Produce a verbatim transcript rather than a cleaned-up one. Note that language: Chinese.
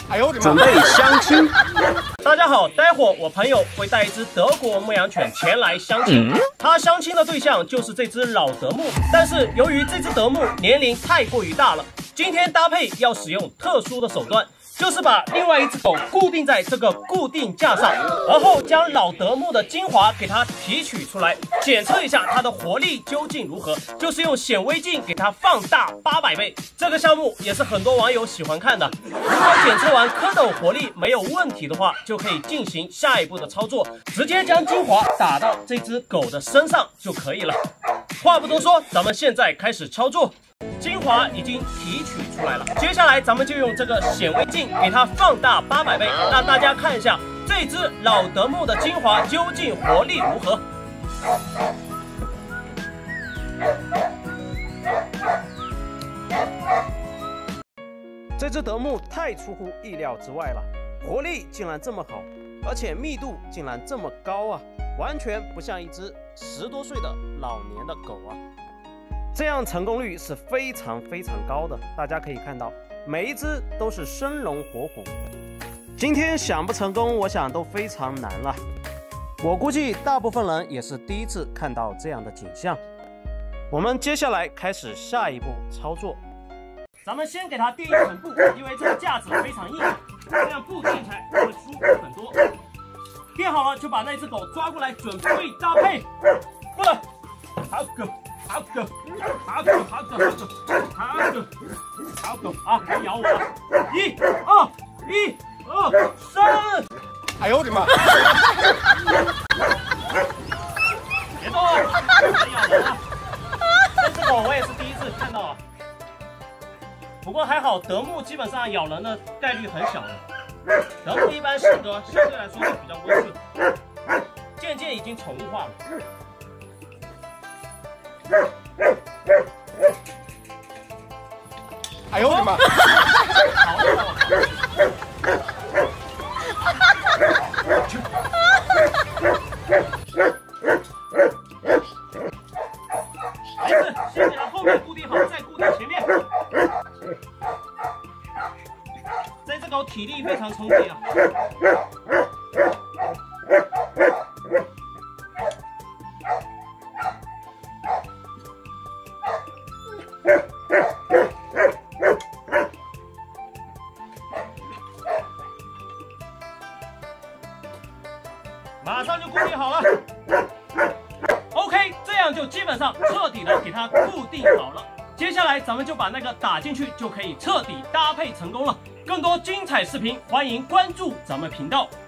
哎呦我的妈！ 准备相亲。 大家好，待会儿我朋友会带一只德国牧羊犬前来相亲，嗯、他相亲的对象就是这只老德牧，但是由于这只德牧年龄太过于大了，今天搭配要使用特殊的手段。 就是把另外一只狗固定在这个固定架上，而后将老德牧的精华给它提取出来，检测一下它的活力究竟如何。就是用显微镜给它放大八百倍。这个项目也是很多网友喜欢看的。如果检测完蝌蚪活力没有问题的话，就可以进行下一步的操作，直接将精华打到这只狗的身上就可以了。话不多说，咱们现在开始操作。 精华已经提取出来了，接下来咱们就用这个显微镜给它放大八百倍，让大家看一下这只老德牧的精华究竟活力如何。这只德牧太出乎意料之外了，活力竟然这么好，而且密度竟然这么高啊，完全不像一只十多岁的老年的狗啊。 这样成功率是非常非常高的，大家可以看到，每一只都是生龙活虎。今天想不成功，我想都非常难了。我估计大部分人也是第一次看到这样的景象。我们接下来开始下一步操作。咱们先给它垫一层布，因为这个架子非常硬，这样布垫起来会舒服很多。垫好了就把那只狗抓过来，准备搭配。过来，好狗。 好狗，好狗，好狗，好狗，好狗，好狗啊！别咬我啊！一、二、一、二、三！ 哎呦我的妈！ 别动啊！别咬人啊！这只狗我也是第一次看到啊。不过还好，德牧基本上咬人的概率很小的。德牧一般性格相对来说是比较温顺，渐渐已经宠物化了。 哎呦我的妈！ 孩子，先给它后面固定好，再固定前面。这只狗体力非常充沛啊。 马上就固定好了 ，OK， 这样就基本上彻底的给它固定好了。接下来咱们就把那个打进去，就可以彻底搭配成功了。更多精彩视频，欢迎关注咱们频道。